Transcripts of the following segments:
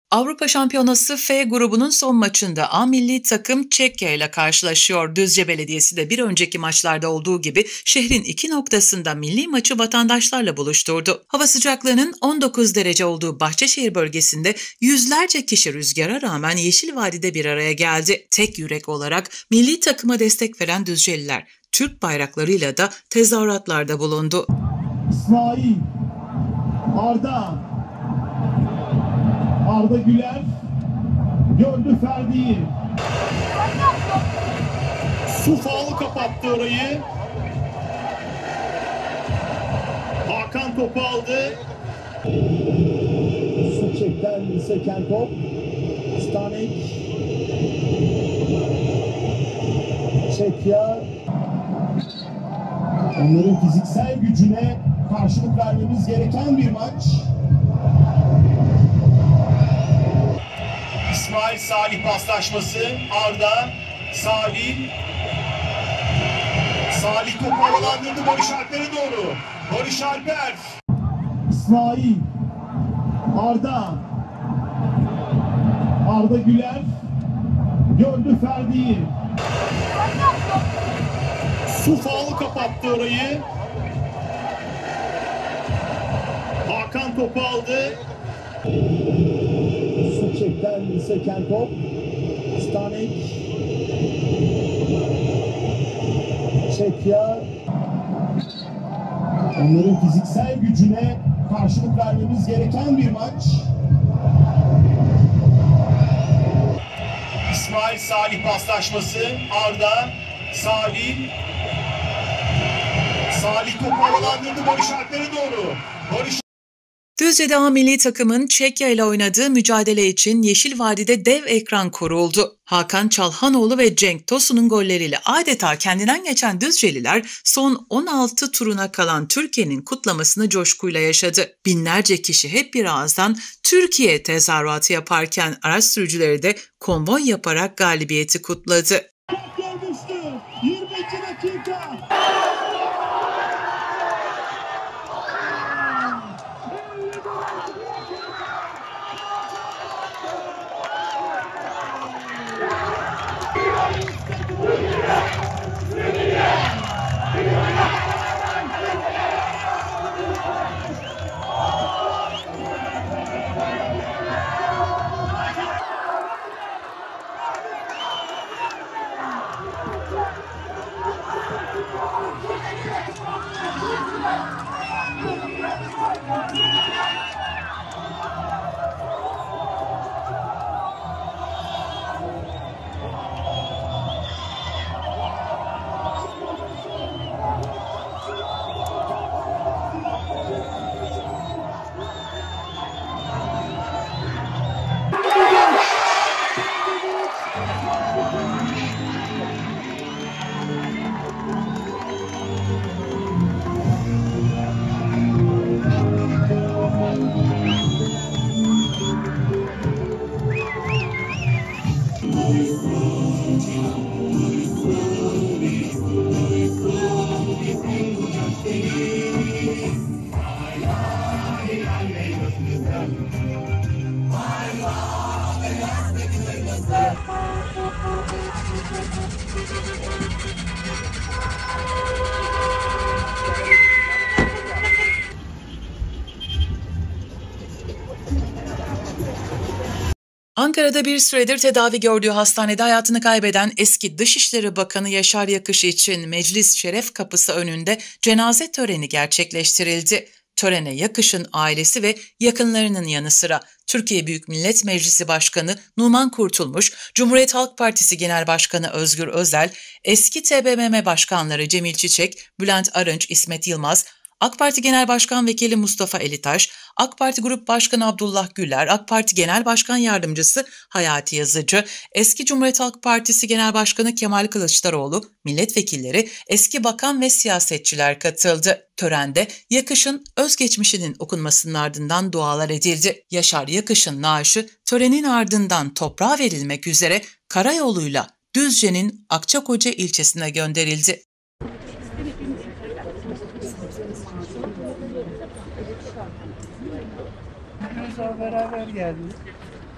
Avrupa Şampiyonası F grubunun son maçında A milli takım Çekya ile karşılaşıyor. Düzce Belediyesi de bir önceki maçlarda olduğu gibi şehrin iki noktasında milli maçı vatandaşlarla buluşturdu. Hava sıcaklığının 19 derece olduğu Bahçeşehir bölgesinde yüzlerce kişi rüzgara rağmen Yeşil Vadi'de bir araya geldi. Tek yürek olarak milli takıma destek veren Düzceliler Türk bayraklarıyla da tezahüratlarda bulundu. İsmail, Arda Güler gördü Ferdi'yi. Su faulu kapattı orayı. Hakan topu aldı. Su çekten seken top. Stanek. Çekya. Onların fiziksel gücüne karşılık vermemiz gereken bir maç. İsmail Salih paslaşması. Arda, Salih topu havalandırdı Barış Alper'e doğru. Barış Alper. İsmail, Arda Güler gördü Ferdi'yi. Su faulu kapattı orayı. Hakan topu aldı. Su çekten seken top. Stanek. Çekya. Onların fiziksel gücüne karşılık vermemiz gereken bir maç. İsmail Salih paslaşması. Arda, Salih topu havalandırdı Barış Alper'e doğru. Düzce'de A milli takımın Çekya ile oynadığı mücadele için Yeşil Vadi'de dev ekran kuruldu. Hakan Çalhanoğlu ve Cenk Tosun'un golleriyle adeta kendinden geçen Düzceliler son 16 turuna kalan Türkiye'nin kutlamasını coşkuyla yaşadı. Binlerce kişi hep bir ağızdan Türkiye tezahüratı yaparken araç sürücüleri de konvoy yaparak galibiyeti kutladı. Gol düştü. 22 dakika. Ankara'da bir süredir tedavi gördüğü hastanede hayatını kaybeden eski Dışişleri Bakanı Yaşar Yakış için Meclis Şeref Kapısı önünde cenaze töreni gerçekleştirildi. Törene Yakış'ın ailesi ve yakınlarının yanı sıra Türkiye Büyük Millet Meclisi Başkanı Numan Kurtulmuş, Cumhuriyet Halk Partisi Genel Başkanı Özgür Özel, eski TBMM Başkanları Cemil Çiçek, Bülent Arınç, İsmet Yılmaz, AK Parti Genel Başkan Vekili Mustafa Elitaş, AK Parti Grup Başkanı Abdullah Güler, AK Parti Genel Başkan Yardımcısı Hayati Yazıcı, eski Cumhuriyet Halk Partisi Genel Başkanı Kemal Kılıçdaroğlu, milletvekilleri, eski bakan ve siyasetçiler katıldı. Törende Yakış'ın özgeçmişinin okunmasının ardından dualar edildi. Yaşar Yakış'ın naaşı törenin ardından toprağa verilmek üzere karayoluyla Düzce'nin Akçakoca ilçesine gönderildi. Beraber geldik.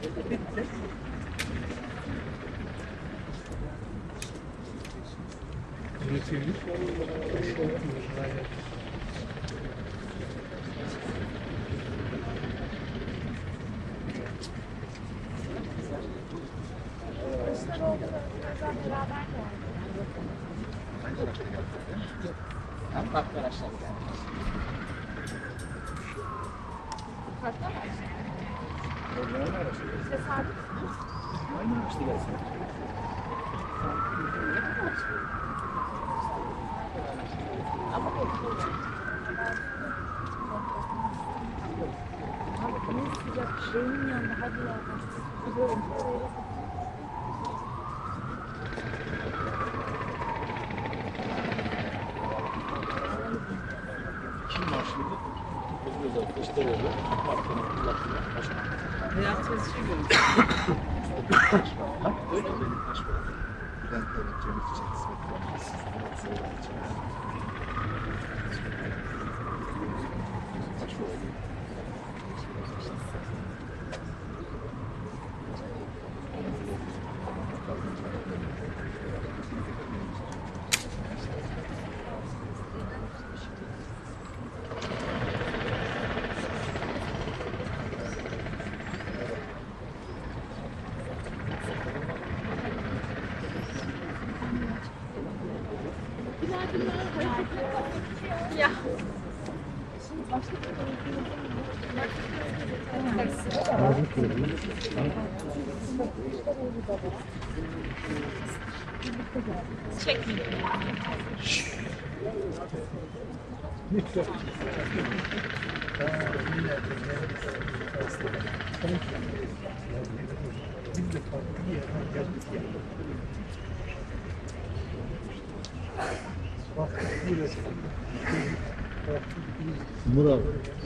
Murat.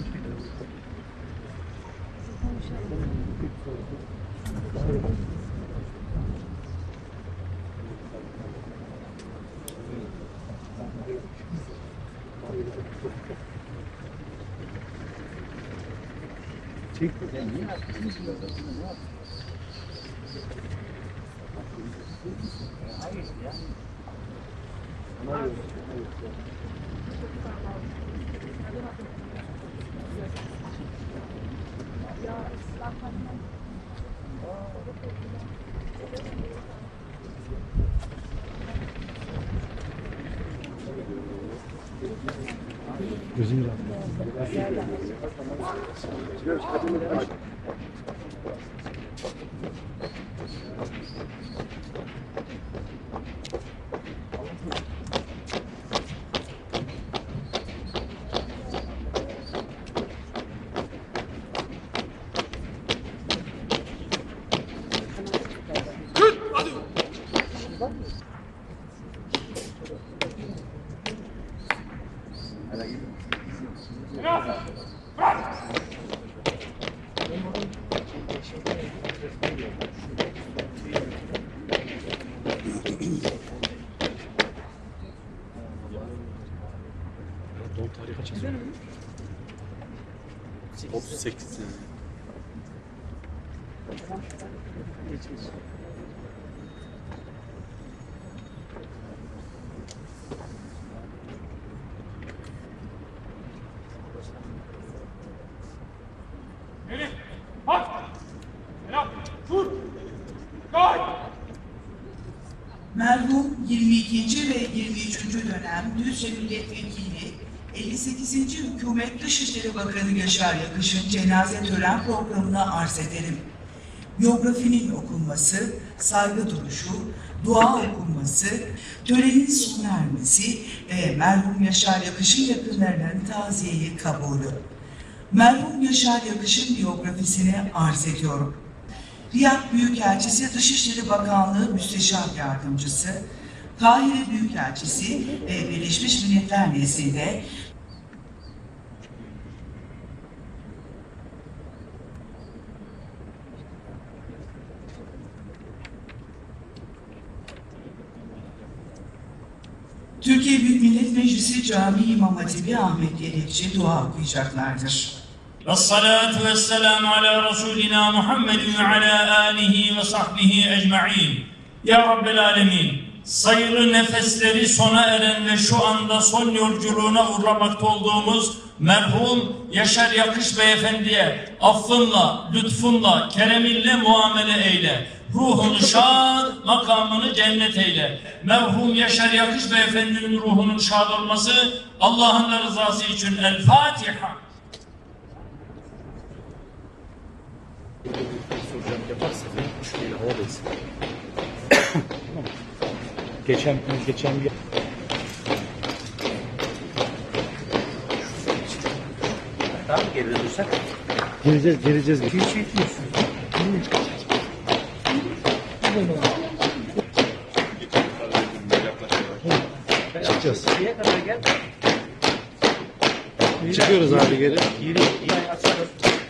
Gözüm Doğum tarihi kaç yazıyor? 38 sene. Merhum 22. ve 23. dönem Düzce Milletvekili 58. Hükümet Dışişleri Bakanı Yaşar Yakış'ın cenaze tören programını arz ederim. Biyografinin okunması, saygı duruşu, dua okunması, törenin sona ermesi ve merhum Yaşar Yakış'ın yakınlarının taziyeyi kabulü. Merhum Yaşar Yakış'ın biyografisini arz ediyorum. Riyad Büyükelçisi Dışişleri Bakanlığı Müsteşar Yardımcısı, Kahire Büyükelçisi ve Birleşmiş Milletler nezdinde Türkiye Büyük Millet Meclisi Camii İmam Hatibi Ahmet Yelekçi dua okuyacaklardır. Vessalatu vesselamu ala Resulina Muhammedin ve ala alihi ve sahbihi ecma'in. Ya Rabbel Alemin, sayılı nefesleri sona eren ve şu anda son yolculuğuna uğramakta olduğumuz merhum Yaşar Yakış Beyefendi'ye affınla, lütfunla, kereminle muamele eyle. Ruhunu şad, makamını cennet eyle. Merhum Yaşar Yakış Beyefendi'nin ruhunun şad olması Allah'ın da rızası için. El Fatiha. Geçen bir Tamam geride dursak. geleceğiz. Kim çekiyorsun? Çıkacağız. Şuraya kadar gel. Çıkıyoruz abi geri. Yürü. Yani açalım.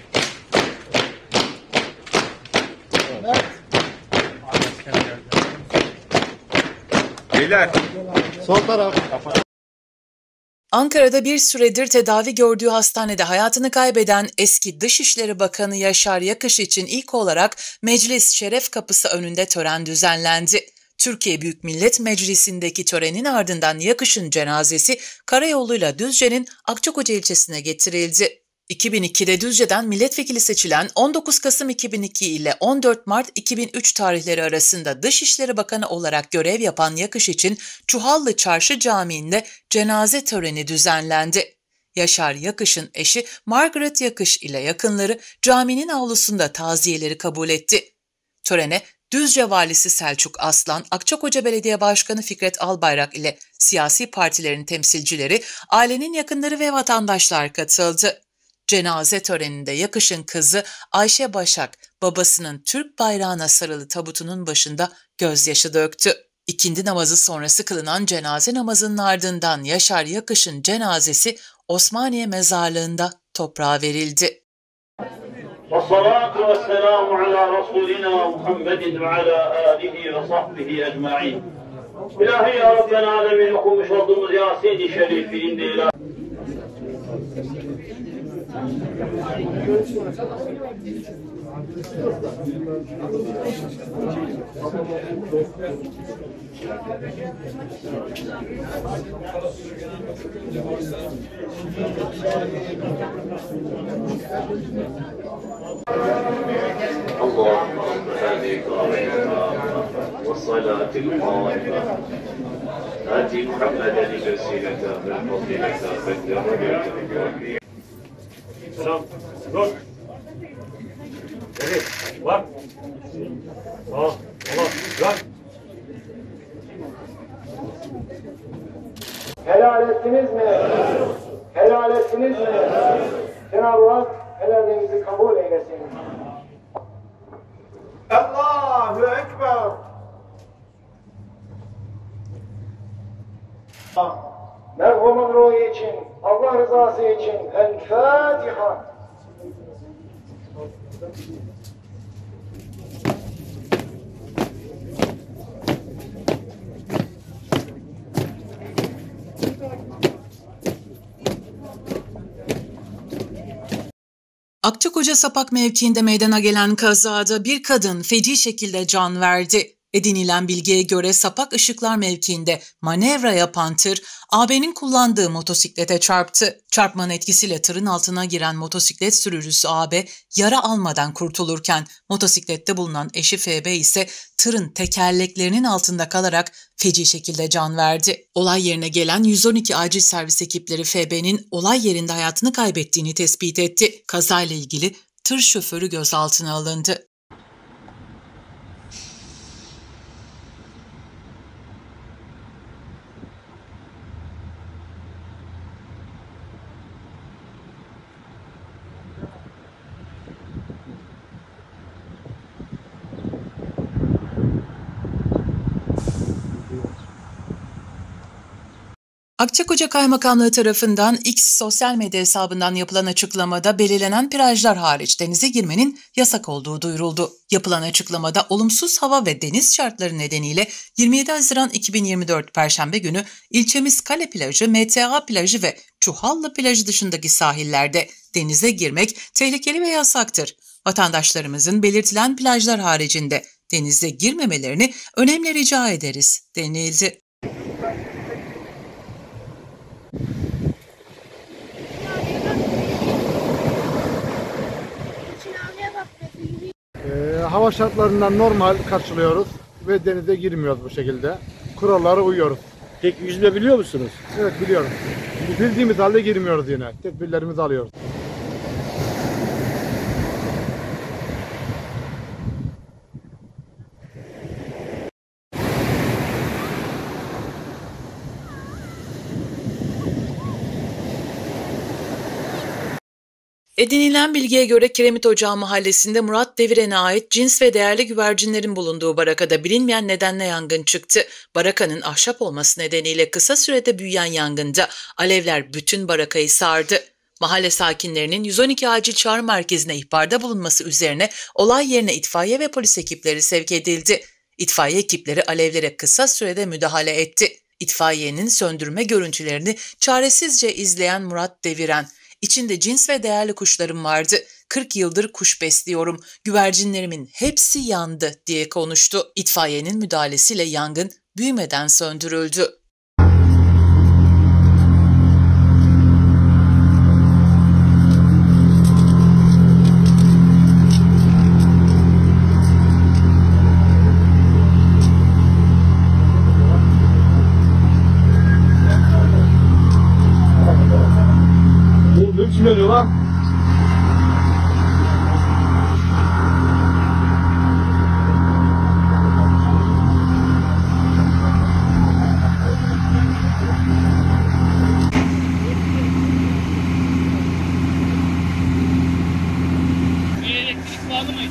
Beyler. Sol taraf. Ankara'da bir süredir tedavi gördüğü hastanede hayatını kaybeden eski Dışişleri Bakanı Yaşar Yakış için ilk olarak Meclis Şeref Kapısı önünde tören düzenlendi. Türkiye Büyük Millet Meclisi'ndeki törenin ardından Yakış'ın cenazesi karayoluyla Düzce'nin Akçakoca ilçesine getirildi. 2002'de Düzce'den milletvekili seçilen 19 Kasım 2002 ile 14 Mart 2003 tarihleri arasında Dışişleri Bakanı olarak görev yapan Yakış için Çuhallı Çarşı Camii'nde cenaze töreni düzenlendi. Yaşar Yakış'ın eşi Margaret Yakış ile yakınları caminin avlusunda taziyeleri kabul etti. Törene Düzce Valisi Selçuk Aslan, Akçakoca Belediye Başkanı Fikret Albayrak ile siyasi partilerin temsilcileri, ailenin yakınları ve vatandaşlar katıldı. Cenaze töreninde Yakış'ın kızı Ayşe Başak, babasının Türk bayrağına sarılı tabutunun başında gözyaşı döktü. İkindi namazı sonrası kılınan cenaze namazının ardından Yaşar Yakış'ın cenazesi Osmaniye Mezarlığı'nda toprağa verildi. Vessalatu vesselamu ala Resulina Muhammedin ve ala alihi ve sahbihi ecma'in. İlahi ya Rabbel Alemin, okumuş olduğumuz Yasin-i Şerifi indi اللهم رب هذه القائمة والصلاة القائمة آت محمدا الوسيلة والفضيلة والدرجة الرفيعة. Selam. Dur. Evet. Var. Allah. Var. Helal ettiniz mi? Helal ettiniz mi? Cenab-ı Hak helallerinizi kabul eylesin. Allahu Ekber. Merhumun ruhu için, Allah rızası için El Fatiha. Akçakoca Sapak mevkiinde meydana gelen kazada bir kadın feci şekilde can verdi. Edinilen bilgiye göre Sapak Işıklar mevkiinde manevra yapan tır, AB'nin kullandığı motosiklete çarptı. Çarpmanın etkisiyle tırın altına giren motosiklet sürücüsü AB yara almadan kurtulurken motosiklette bulunan eşi FB ise tırın tekerleklerinin altında kalarak feci şekilde can verdi. Olay yerine gelen 112 acil servis ekipleri FB'nin olay yerinde hayatını kaybettiğini tespit etti. Kazayla ilgili tır şoförü gözaltına alındı. Akçakoca Kaymakamlığı tarafından X sosyal medya hesabından yapılan açıklamada belirlenen plajlar hariç denize girmenin yasak olduğu duyuruldu. Yapılan açıklamada olumsuz hava ve deniz şartları nedeniyle 27 Haziran 2024 Perşembe günü ilçemiz Kale Plajı, MTA Plajı ve Çuhallı Plajı dışındaki sahillerde denize girmek tehlikeli ve yasaktır. Vatandaşlarımızın belirtilen plajlar haricinde denize girmemelerini önemli rica ederiz denildi. Hava şartlarından normal karşılıyoruz ve denize girmiyoruz bu şekilde. Kurallara uyuyoruz. Peki yüzme biliyor musunuz? Evet, biliyorum. Bildiğimiz halde girmiyoruz yine. Tedbirlerimizi alıyoruz. Edinilen bilgiye göre Kiremit Ocağı mahallesinde Murat Deviren'e ait cins ve değerli güvercinlerin bulunduğu barakada bilinmeyen nedenle yangın çıktı. Barakanın ahşap olması nedeniyle kısa sürede büyüyen yangında alevler bütün barakayı sardı. Mahalle sakinlerinin 112 acil çağrı merkezine ihbarda bulunması üzerine olay yerine itfaiye ve polis ekipleri sevk edildi. İtfaiye ekipleri alevlere kısa sürede müdahale etti. İtfaiyenin söndürme görüntülerini çaresizce izleyen Murat Deviren, İçinde cins ve değerli kuşlarım vardı. 40 yıldır kuş besliyorum. Güvercinlerimin hepsi yandı diye konuştu. İtfaiyenin müdahalesiyle yangın büyümeden söndürüldü. Kim ölüyor lan? Elektrik bağlı mıydı?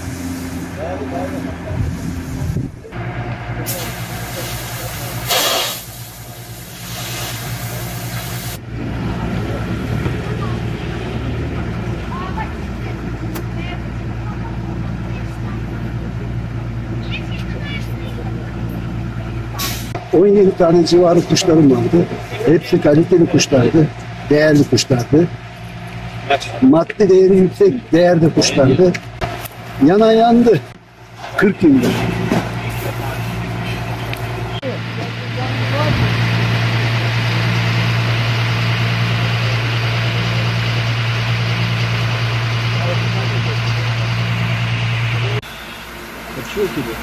Hı. 17 tane civarı kuşlarım vardı. Hepsi kaliteli kuşlardı, değerli kuşlardı. Maddi değeri yüksek değerde kuşlardı. Yana yandı. 40 yıldır. Kaçıyor ki bu.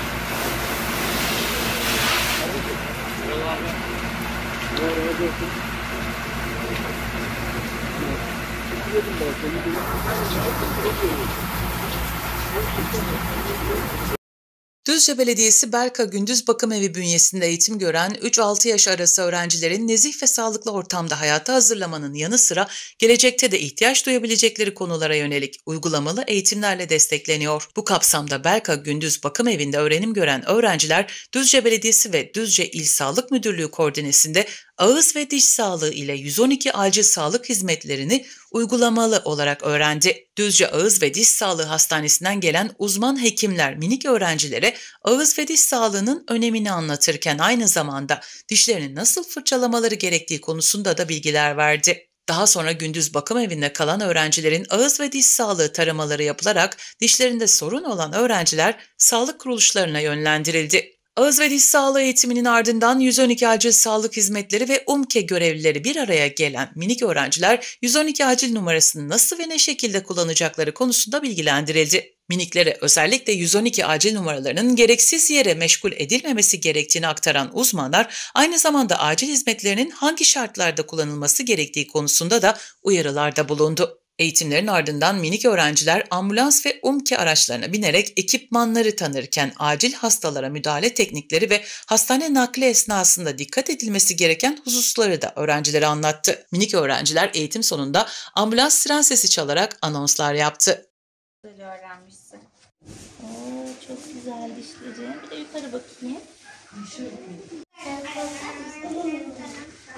Düzce Belediyesi Belka Gündüz Bakım Evi bünyesinde eğitim gören 3-6 yaş arası öğrencilerin nezih ve sağlıklı ortamda hayata hazırlamanın yanı sıra gelecekte de ihtiyaç duyabilecekleri konulara yönelik uygulamalı eğitimlerle destekleniyor. Bu kapsamda Belka Gündüz Bakım Evi'nde öğrenim gören öğrenciler Düzce Belediyesi ve Düzce İl Sağlık Müdürlüğü koordinesinde ağız ve diş sağlığı ile 112 acil sağlık hizmetlerini uygulamalı olarak öğrendi. Düzce Ağız ve Diş Sağlığı Hastanesi'nden gelen uzman hekimler minik öğrencilere ağız ve diş sağlığının önemini anlatırken aynı zamanda dişlerini nasıl fırçalamaları gerektiği konusunda da bilgiler verdi. Daha sonra gündüz bakım evinde kalan öğrencilerin ağız ve diş sağlığı taramaları yapılarak dişlerinde sorun olan öğrenciler sağlık kuruluşlarına yönlendirildi. Ağız ve diş sağlığı eğitiminin ardından 112 acil sağlık hizmetleri ve UMKE görevlileri bir araya gelen minik öğrenciler 112 acil numarasını nasıl ve ne şekilde kullanacakları konusunda bilgilendirildi. Miniklere özellikle 112 acil numaralarının gereksiz yere meşgul edilmemesi gerektiğini aktaran uzmanlar aynı zamanda acil hizmetlerinin hangi şartlarda kullanılması gerektiği konusunda da uyarılarda bulundu. Eğitimlerin ardından minik öğrenciler ambulans ve UMKE araçlarına binerek ekipmanları tanırken acil hastalara müdahale teknikleri ve hastane nakli esnasında dikkat edilmesi gereken hususları da öğrencilere anlattı. Minik öğrenciler eğitim sonunda ambulans siren sesi çalarak anonslar yaptı. Öğrenmişsin. Oo, çok güzel dişlerim. Bir de yukarı bakayım.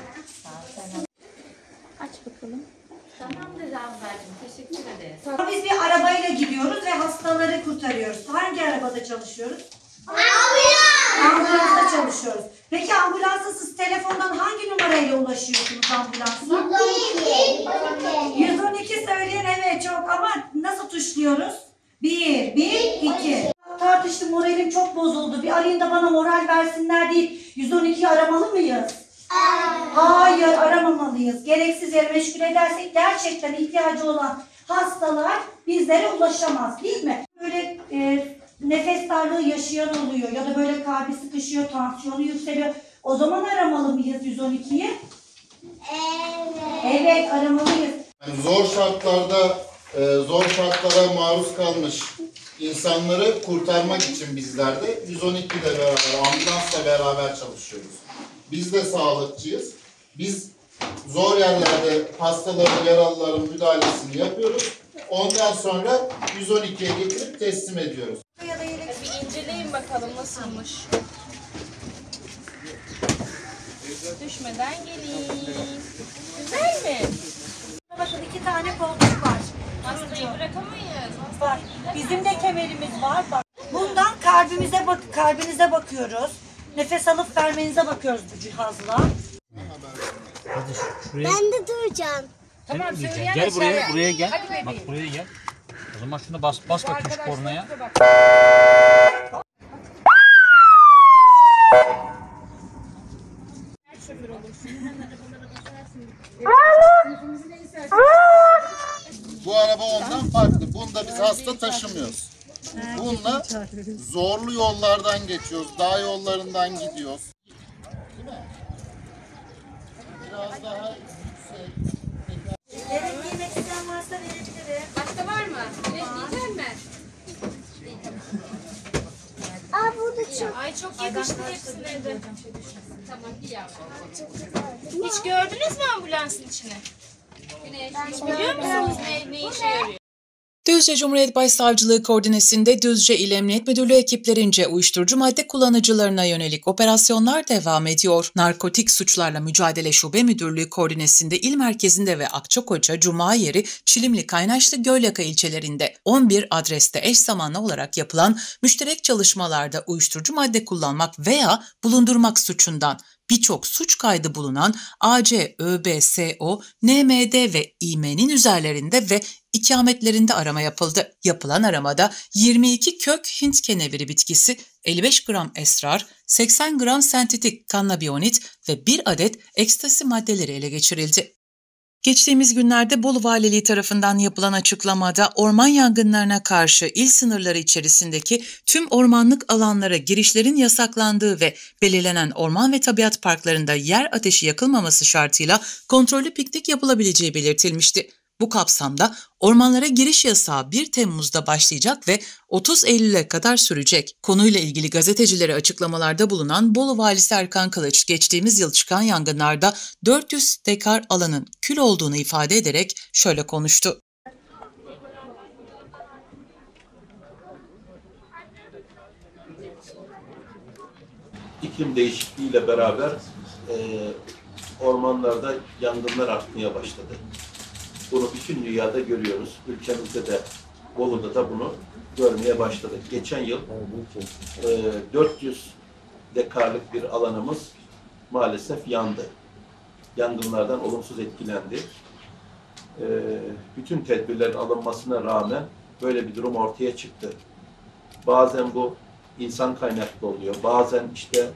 Biz bir arabayla gidiyoruz ve hastaları kurtarıyoruz. Hangi arabada çalışıyoruz? Ambulansta çalışıyoruz. Peki ambulansa siz telefondan hangi numarayla ulaşıyorsunuz ambulansa? 112 söyleyin, evet çok, ama nasıl tuşluyoruz? 1, 2. Tartıştım, moralim çok bozuldu. Bir arayın da bana moral versinler deyip 112'yi aramalı mıyız? Hayır, aramamalıyız. Gereksiz yere meşgul edersek gerçekten ihtiyacı olan hastalar bizlere ulaşamaz, değil mi? Böyle nefes darlığı yaşayan oluyor ya da böyle kalbi sıkışıyor, tansiyonu yükseliyor. O zaman aramalı mıyız 112'yi? Evet, aramalıyız. Yani zor şartlara maruz kalmış insanları kurtarmak için bizler de 112 ile beraber, ambulansla beraber çalışıyoruz. Biz de sağlıkçıyız. Biz zor yerlerde hastaların, yaralıların müdahalesini yapıyoruz. Ondan sonra 112'ye getirip teslim ediyoruz. Bir inceleyin bakalım nasılmış. Düşmeden gelin. Güzel mi? Bakın 2 tane koltuk var. Hastayı bırakamayız. Bak, bizim de kemerimiz var. Bak. Bundan kalbinize bakıyoruz. Nefes alıp vermenize bakıyoruz bu cihazla. Ben de duracağım. Tamam, söyleyen gel buraya gel. Bak buraya gel. O zaman şunu bas bakayım şu kornaya. Bu araba ondan farklı. Bunda biz hasta taşımıyoruz. Bununla zorlu yollardan geçiyoruz. Dağ yollarından gidiyoruz. Biraz daha yüksek. Yemek yemek isteyen varsa verebilirim. Başka var mı? Yiyecek mi? Burada çok. Ay çok yakıştı hepsine de. Tamam bir yavrum. Hiç gördünüz mü ambulansın içine? Hiç biliyor musunuz ne işe yarıyor? Düzce Cumhuriyet Başsavcılığı koordinesinde Düzce İl Emniyet Müdürlüğü ekiplerince uyuşturucu madde kullanıcılarına yönelik operasyonlar devam ediyor. Narkotik Suçlarla Mücadele Şube Müdürlüğü koordinesinde il merkezinde ve Akçakoca, Cumayeri, Çilimli, Kaynaşlı, Gölyaka ilçelerinde 11 adreste eş zamanlı olarak yapılan müşterek çalışmalarda uyuşturucu madde kullanmak veya bulundurmak suçundan birçok suç kaydı bulunan AC, ÖB, SO, NMD ve İM'nin üzerlerinde ve ikametlerinde arama yapıldı. Yapılan aramada 22 kök Hint keneviri bitkisi, 55 gram esrar, 80 gram sentetik kannabinol ve 1 adet ekstasi maddeleri ele geçirildi. Geçtiğimiz günlerde Bolu Valiliği tarafından yapılan açıklamada orman yangınlarına karşı il sınırları içerisindeki tüm ormanlık alanlara girişlerin yasaklandığı ve belirlenen orman ve tabiat parklarında yer ateşi yakılmaması şartıyla kontrollü piknik yapılabileceği belirtilmişti. Bu kapsamda ormanlara giriş yasağı 1 Temmuz'da başlayacak ve 30 Eylül'e kadar sürecek. Konuyla ilgili gazetecilere açıklamalarda bulunan Bolu Valisi Erkan Kılıç, geçtiğimiz yıl çıkan yangınlarda 400 dekar alanın kül olduğunu ifade ederek şöyle konuştu. İklim değişikliğiyle beraber ormanlarda yangınlar artmaya başladı. Bunu bütün dünyada görüyoruz. Ülkemizde de, Bolu'da da bunu görmeye başladık. Geçen yıl 400 dekarlık bir alanımız maalesef yandı. Yangınlardan olumsuz etkilendi. Bütün tedbirlerin alınmasına rağmen böyle bir durum ortaya çıktı. Bazen bu insan kaynaklı oluyor. Bazen işte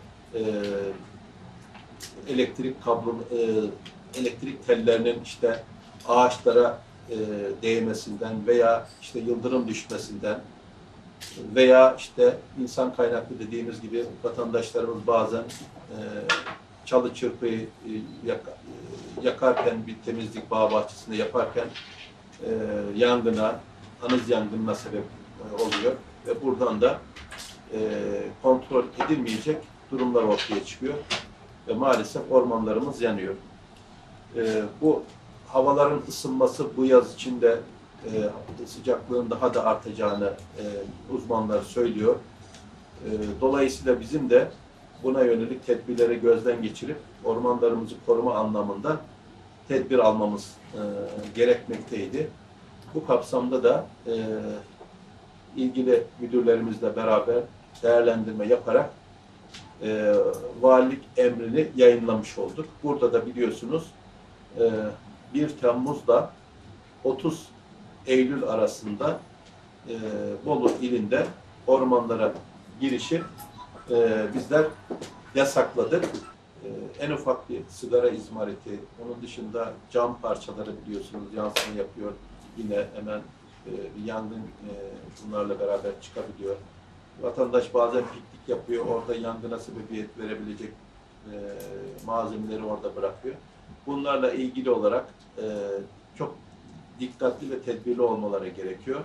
elektrik tellerinin işte ağaçlara değmesinden veya işte yıldırım düşmesinden veya işte insan kaynaklı dediğimiz gibi vatandaşlarımız bazen çalı çırpıyı yakarken, bir temizlik bağ bahçesinde yaparken yangına, anız yangınına sebep oluyor ve buradan da kontrol edilmeyecek durumlar ortaya çıkıyor ve maalesef ormanlarımız yanıyor. Bu havaların ısınması bu yaz içinde sıcaklığın daha da artacağını uzmanlar söylüyor. Dolayısıyla bizim de buna yönelik tedbirleri gözden geçirip ormanlarımızı koruma anlamında tedbir almamız gerekmekteydi. Bu kapsamda da ilgili müdürlerimizle beraber değerlendirme yaparak valilik emrini yayınlamış olduk. Burada da biliyorsunuz 1 Temmuz'da 30 Eylül arasında Bolu ilinde ormanlara girişi bizler yasakladık. En ufak bir sigara izmariti, onun dışında cam parçaları biliyorsunuz yansıma yapıyor. Yine hemen bir yangın bunlarla beraber çıkabiliyor. Vatandaş bazen piknik yapıyor, orada yangına sebebiyet verebilecek malzemeleri orada bırakıyor. Bunlarla ilgili olarak çok dikkatli ve tedbirli olmaları gerekiyor.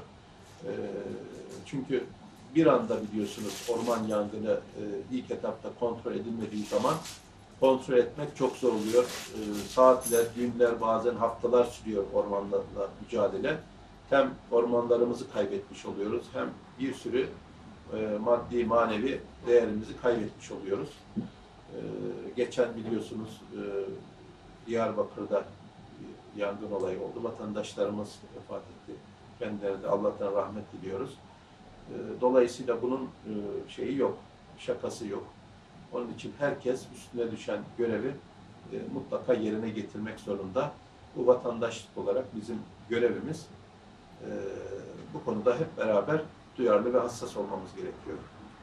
Çünkü bir anda biliyorsunuz orman yangını ilk etapta kontrol edilmediği zaman kontrol etmek çok zor oluyor. Saatler, günler, bazen haftalar sürüyor ormanlarla mücadele. Hem ormanlarımızı kaybetmiş oluyoruz, hem bir sürü maddi, manevi değerimizi kaybetmiş oluyoruz. Geçen biliyorsunuz Diyarbakır'da yangın olayı oldu. Vatandaşlarımız vefat etti. Kendilerine de Allah'tan rahmet diliyoruz. Dolayısıyla bunun şeyi yok, şakası yok. Onun için herkes üstüne düşen görevi mutlaka yerine getirmek zorunda. Bu vatandaşlık olarak bizim görevimiz. Bu konuda hep beraber duyarlı ve hassas olmamız gerekiyor.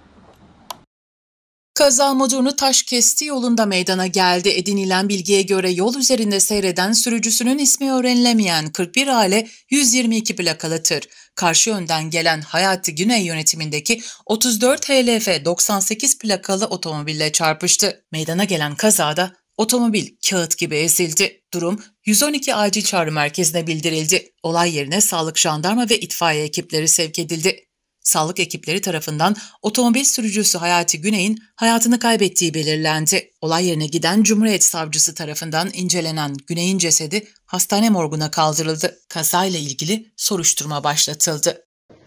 Kaza Mudurnu Taşkesti yolunda meydana geldi. Edinilen bilgiye göre yol üzerinde seyreden sürücüsünün ismi öğrenilemeyen 41 aile 122 plakalı tır, karşı yönden gelen Hayati Güney yönetimindeki 34 HLF 98 plakalı otomobille çarpıştı. Meydana gelen kazada otomobil kağıt gibi ezildi. Durum 112 acil çağrı merkezine bildirildi. Olay yerine sağlık, jandarma ve itfaiye ekipleri sevk edildi. Sağlık ekipleri tarafından otomobil sürücüsü Hayati Güney'in hayatını kaybettiği belirlendi. Olay yerine giden Cumhuriyet Savcısı tarafından incelenen Güney'in cesedi hastane morguna kaldırıldı. Kazayla ilgili soruşturma başlatıldı.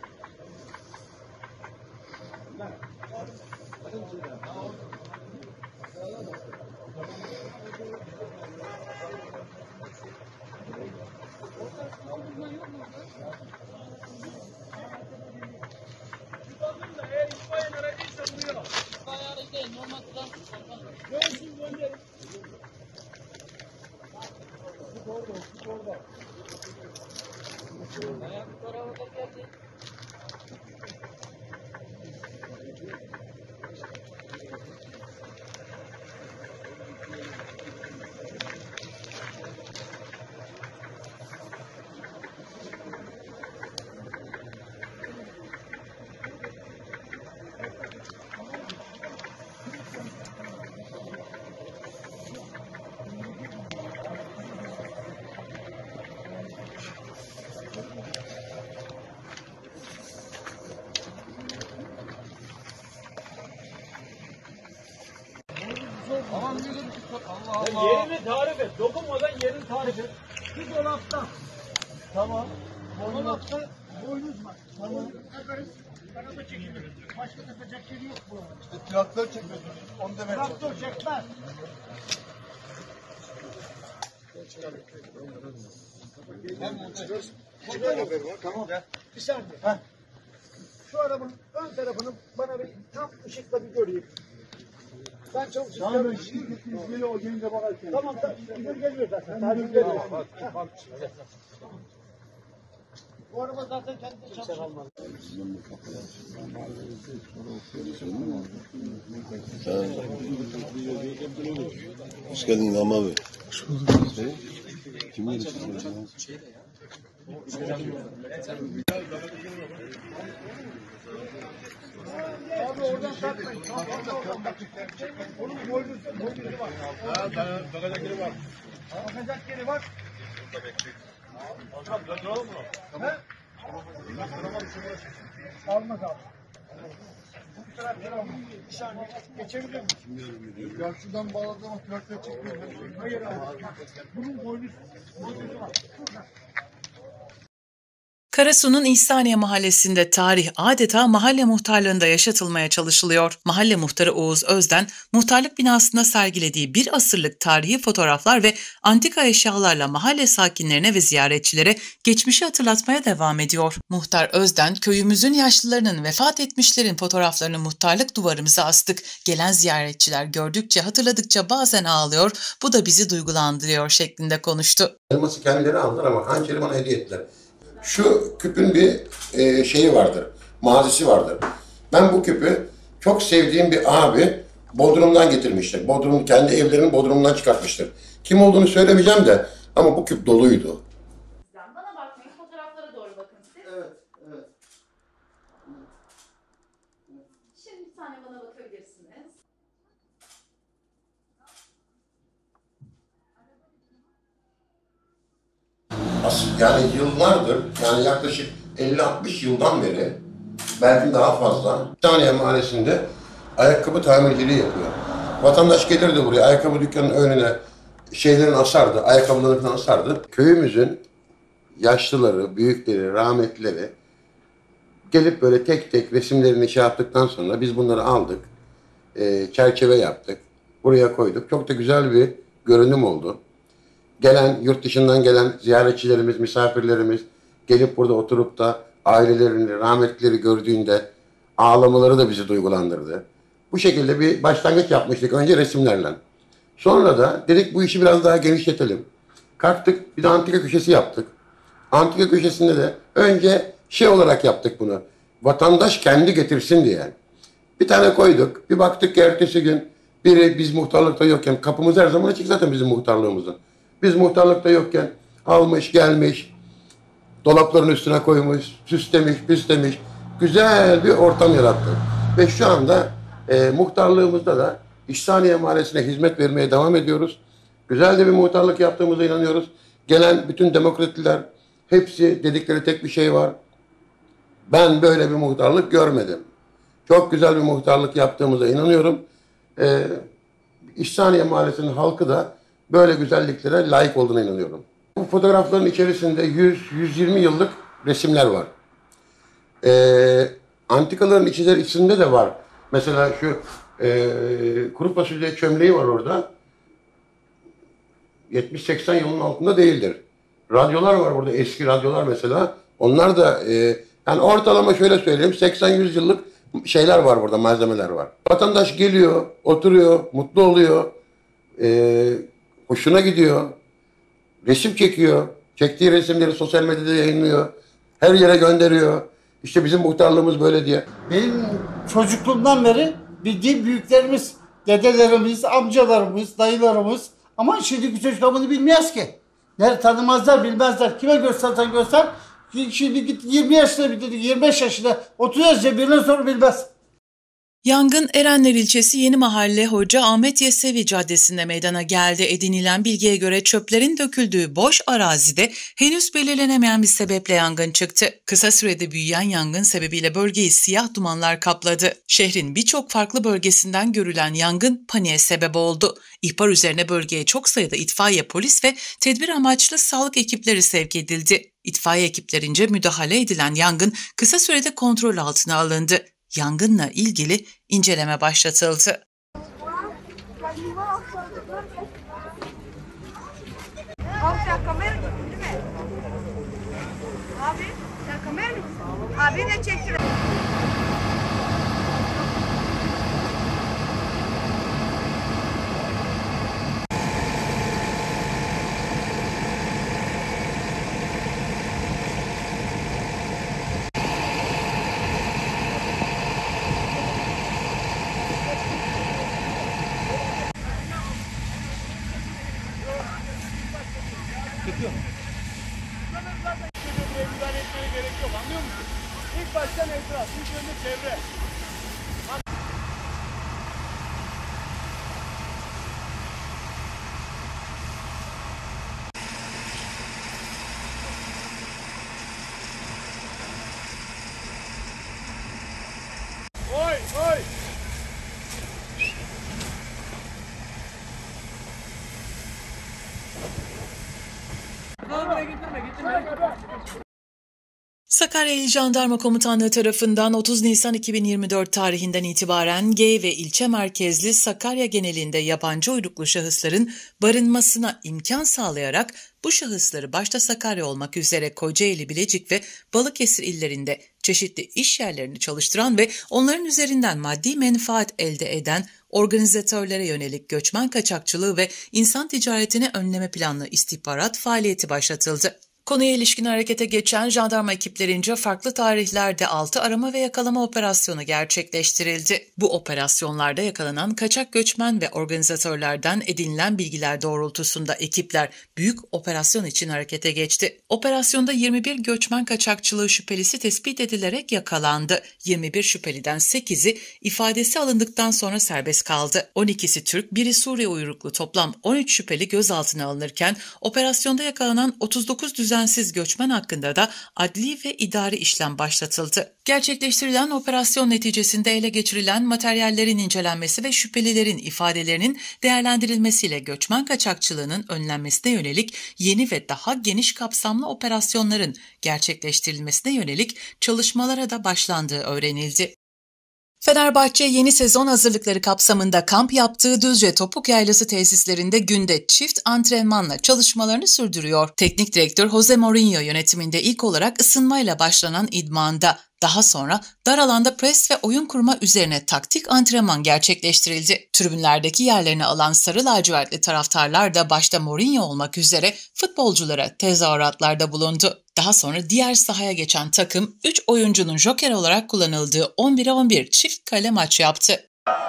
Allah Allah. Yerini tarif et. Dokunmadan yerini tarif et. Bir dolapta. Tamam. Dolapta boynuz var. Tamam. Araba çekilir. Başka yapacak şey yok bu. İşte traktör çekmez. Onu demek. Traktör çekmez. Tamam. Bir saniye. Şu arabanın ön tarafını bana bir tam ışıkla bir göreyim. Ben çok istiyorum. Tamam, o gelince bakarken. Tamam, İzmir geliyor zaten. Tarih geliyor. Bu araba zaten kendi çalışıyor. Hoş geldin Rami abi. Hoş bulduk. Kim geldi? Abi oradan takmayın. Onun boynuzu var. Bakacak yeri var. Bakacak yeri var. Hocam döndürelim mi? He? Almaz abi. Bu taraf yaramaz. Bir saniye geçebilir miyim? Ya şuradan bağladım ama traktör çekmiyor. Hayır abi. Bunun boynuzu var. Karasu'nun İhsaniye Mahallesi'nde tarih adeta mahalle muhtarlığında yaşatılmaya çalışılıyor. Mahalle muhtarı Oğuz Özden, muhtarlık binasında sergilediği bir asırlık tarihi fotoğraflar ve antika eşyalarla mahalle sakinlerine ve ziyaretçilere geçmişi hatırlatmaya devam ediyor. Muhtar Özden, köyümüzün yaşlılarının, vefat etmişlerin fotoğraflarını muhtarlık duvarımıza astık. Gelen ziyaretçiler gördükçe, hatırladıkça bazen ağlıyor, bu da bizi duygulandırıyor şeklinde konuştu. Elması kendileri aldılar ama hançeri bana hediye ettiler. Şu küpün bir şeyi vardır, mazisi vardır. Ben bu küpü çok sevdiğim bir abi Bodrum'dan getirmiştir. Bodrum, kendi evlerinin Bodrum'dan çıkartmıştır. Kim olduğunu söylemeyeceğim de ama bu küp doluydu. Bana bakmayın, fotoğraflara doğru bakın siz. Evet, evet. Şimdi bir tane bana bakabilirsiniz. Yani yıllardır, yani yaklaşık 50-60 yıldan beri, belki daha fazla, İhsaniye Mahallesi'nde ayakkabı tamirciliği yapıyor. Vatandaş gelirdi buraya, ayakkabı dükkanının önüne şeylerini asardı, ayakkabılarını falan asardı. Köyümüzün yaşlıları, büyükleri, rahmetlileri gelip böyle tek tek resimlerini şey yaptıktan sonra biz bunları aldık, çerçeve yaptık, buraya koyduk. Çok da güzel bir görünüm oldu. Gelen, yurt dışından gelen ziyaretçilerimiz, misafirlerimiz gelip burada oturup da ailelerini, rahmetlileri gördüğünde ağlamaları da bizi duygulandırdı. Bu şekilde bir başlangıç yapmıştık önce resimlerle. Sonra da dedik bu işi biraz daha genişletelim. Kalktık, bir de antika köşesi yaptık. Antika köşesinde de önce şey olarak yaptık bunu. Vatandaş kendi getirsin diye. Bir tane koyduk, bir baktık ki ertesi gün biri biz muhtarlıkta yokken, kapımız her zaman açık zaten bizim muhtarlığımızın. Biz muhtarlıkta yokken almış gelmiş, dolapların üstüne koymuş, süslemiş, püslemiş, güzel bir ortam yarattık. Ve şu anda muhtarlığımızda da İhsaniye Mahallesi'ne hizmet vermeye devam ediyoruz. Güzel de bir muhtarlık yaptığımıza inanıyoruz. Gelen bütün demokratliler hepsi dedikleri tek bir şey var. Ben böyle bir muhtarlık görmedim. Çok güzel bir muhtarlık yaptığımıza inanıyorum. İhsaniye Mahallesi'nin halkı da böyle güzelliklere layık olduğuna inanıyorum. Bu fotoğrafların içerisinde 100-120 yıllık resimler var. Antikaların içinde de var. Mesela şu kuru fasulye çömleği var orada. 70-80 yılının altında değildir. Radyolar var burada, eski radyolar mesela. Onlar da yani ortalama şöyle söyleyeyim, 80-100 yıllık şeyler var burada, malzemeler var. Vatandaş geliyor, oturuyor, mutlu oluyor. Hoşuna gidiyor. Resim çekiyor. Çektiği resimleri sosyal medyada yayınlıyor. Her yere gönderiyor. İşte bizim muhtarlığımız böyle diye. Benim çocukluğumdan beri bildiğim büyüklerimiz, dedelerimiz, amcalarımız, dayılarımız ama şimdiki çocuklar bunu bilmez ki. Nerede tanımazlar, bilmezler. Kime göstersen göster. Şimdi git 20 yaşında bir dedi, 25 yaşında 30 yaşında birine sor bilmez. Yangın Erenler ilçesi Yenimahalle Hoca Ahmet Yesevi Caddesi'nde meydana geldi. Edinilen bilgiye göre çöplerin döküldüğü boş arazide henüz belirlenemeyen bir sebeple yangın çıktı. Kısa sürede büyüyen yangın sebebiyle bölgeyi siyah dumanlar kapladı. Şehrin birçok farklı bölgesinden görülen yangın paniğe sebep oldu. İhbar üzerine bölgeye çok sayıda itfaiye, polis ve tedbir amaçlı sağlık ekipleri sevk edildi. İtfaiye ekiplerince müdahale edilen yangın kısa sürede kontrol altına alındı. Yangınla ilgili inceleme başlatıldı. Abi sen kamera mısın değil mi? Abi sen kamera mısın? Abi ne çekti? Müdahale etmeye gerek yok, anlıyor musun? İlk baştan etraf, ilk önce çevre. Oy, oy! Sakarya İl Jandarma Komutanlığı tarafından 30 Nisan 2024 tarihinden itibaren G ve ilçe merkezli Sakarya genelinde yabancı uyruklu şahısların barınmasına imkan sağlayarak bu şahısları başta Sakarya olmak üzere Kocaeli, Bilecik ve Balıkesir illerinde çeşitli iş yerlerini çalıştıran ve onların üzerinden maddi menfaat elde eden organizatörlere yönelik göçmen kaçakçılığı ve insan ticaretini önleme planlı istihbarat faaliyeti başlatıldı. Konuya ilişkin harekete geçen jandarma ekiplerince farklı tarihlerde 6 arama ve yakalama operasyonu gerçekleştirildi. Bu operasyonlarda yakalanan kaçak göçmen ve organizatörlerden edinilen bilgiler doğrultusunda ekipler büyük operasyon için harekete geçti. Operasyonda 21 göçmen kaçakçılığı şüphelisi tespit edilerek yakalandı. 21 şüpheliden 8'i ifadesi alındıktan sonra serbest kaldı. 12'si Türk, biri Suriye uyruklu toplam 13 şüpheli gözaltına alınırken operasyonda yakalanan 39 düzensiz göçmen hakkında da adli ve idari işlem başlatıldı. Gerçekleştirilen operasyon neticesinde ele geçirilen materyallerin incelenmesi ve şüphelilerin ifadelerinin değerlendirilmesiyle göçmen kaçakçılığının önlenmesine yönelik yeni ve daha geniş kapsamlı operasyonların gerçekleştirilmesine yönelik çalışmalara da başlandığı öğrenildi. Fenerbahçe yeni sezon hazırlıkları kapsamında kamp yaptığı Düzce Topuk Yaylası tesislerinde günde çift antrenmanla çalışmalarını sürdürüyor. Teknik direktör Jose Mourinho yönetiminde ilk olarak ısınmayla başlanan idmanda, daha sonra dar alanda pres ve oyun kurma üzerine taktik antrenman gerçekleştirildi. Tribünlerdeki yerlerini alan sarı lacivertli taraftarlar da başta Mourinho olmak üzere futbolculara tezahüratlarda bulundu. Daha sonra diğer sahaya geçen takım 3 oyuncunun joker olarak kullanıldığı 11'e 11 çift kale maç yaptı.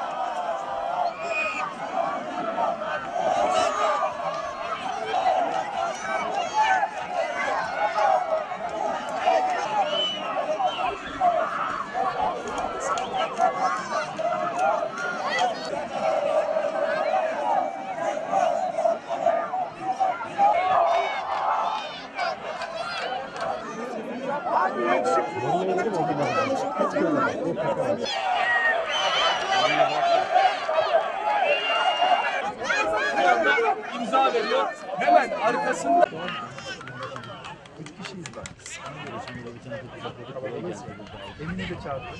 İmza veriyor. Hemen arkasında. 3 kişiyiz bak. Emine de çağırdı.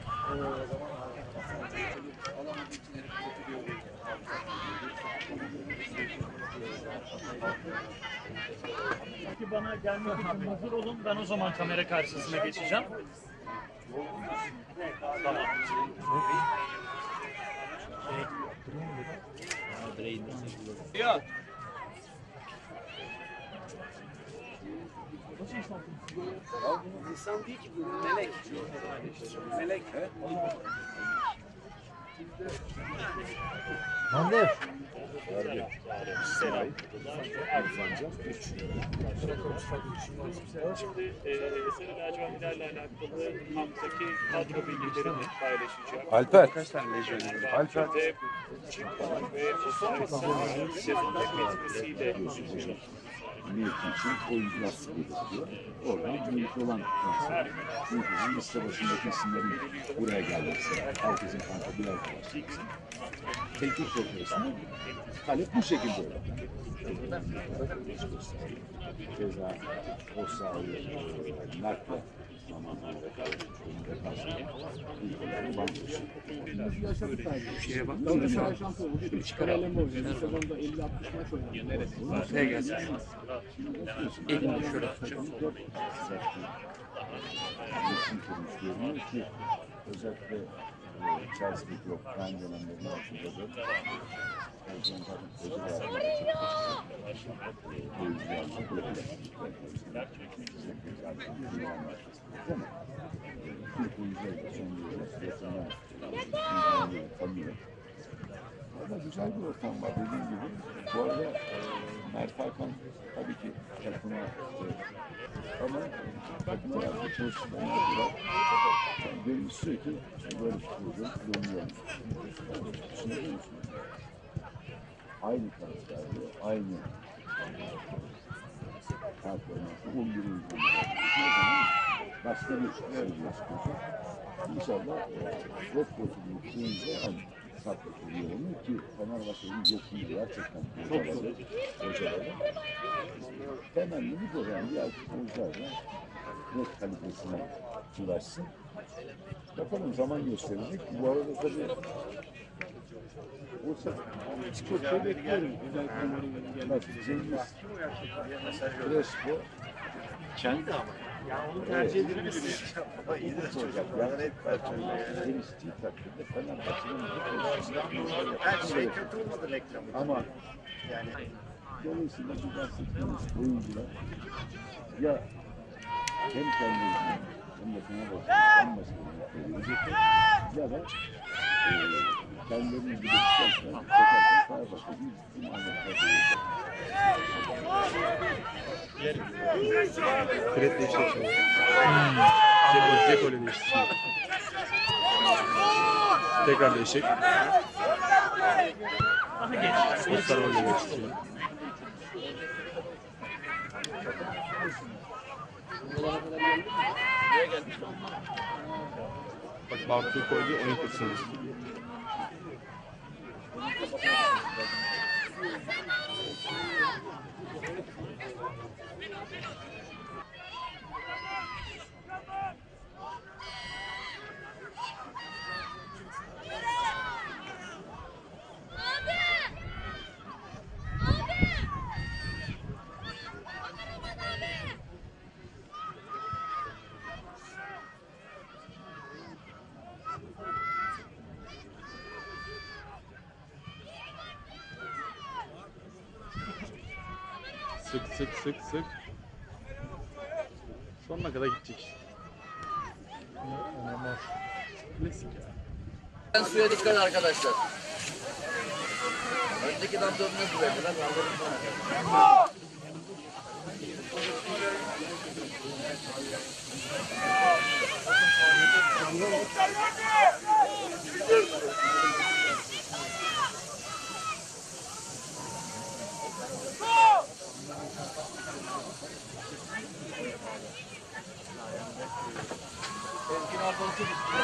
Bana gelmek için hazır olun. Ben o zaman kamera karşısına geçeceğim. Tamam. Ya. İnsan değil ki bu, melek. Melek. Anne. Selam. Şimdi Sarı lacivertlerle alakalı kamptaki kadro bilgilerini paylaşacağım. Alper. Kaç tane lejyoner var? Alper. Ve sezonda bitmesiyle mevki için oyuncu nasıl gerekiyor? Oradan mevki olan transfer. Çünkü liste başındaki isimlerin buraya gelmesi, herkesin kanka bir arkadaşı. Teknik profesyonel talep bu şekilde olur. Ceza, o sahayı, nakle, şeye baktım da şu an çıkaralım. Sezonda 50-60 maç oynadı. Evet, arkaya gelsin. Elini şöyle tutacağım. Özellikle Chelsea'deki yok, ben dönemlerinde hatırladım. Türk oyuncuları da son yılda yakından tanıyor. Ama güzel bir ortam var dediğim gibi. Bu arada Mert Hakan tabii ki takıma ama takım tarafı çalışmalarına da benim sürekli böyle futbolcu dönüyor. Düşünüyor musun? Aynı transferde, aynı performansı 11 oyuncu. Başka bir şey çıkacak. İnşallah çok profilini deyince hani saklatılıyor onu ki Fenerbahçe'nin yokluğu gerçekten hocaları. Temennimiz o yani diğer futbolcular da hizmet kalitesine ulaşsın. Bakalım zaman gösterecek. Bu arada tabii Bursa çok bekliyorum. Bak Cengiz, Crespo, Kendi ama. Yani onu tercih edebiliriz. Ama iyi de çocuk. Yani hep geliştiği takdirde Fenerbahçe'nin her şey katılmadı reklamı. ama yani dolayısıyla bu bahsettiğimiz oyuncular ya hem kendini hem de Fenerbahçe'nin başkanı ya da kendilerini bilecekler sokarken Fenerbahçe'nin Fred değişti şimdi. Ceko'yla değişti şimdi. Tekrar değişecek. Sarı'yla geçti şimdi. Bak Bartu'yu koydu, oyun kursunu. Sık sık sık sık. Sonuna kadar gidecek. Klasik ya. Suya dikkat arkadaşlar. Öndeki damdörüne su verdiler. Temkin arkalısı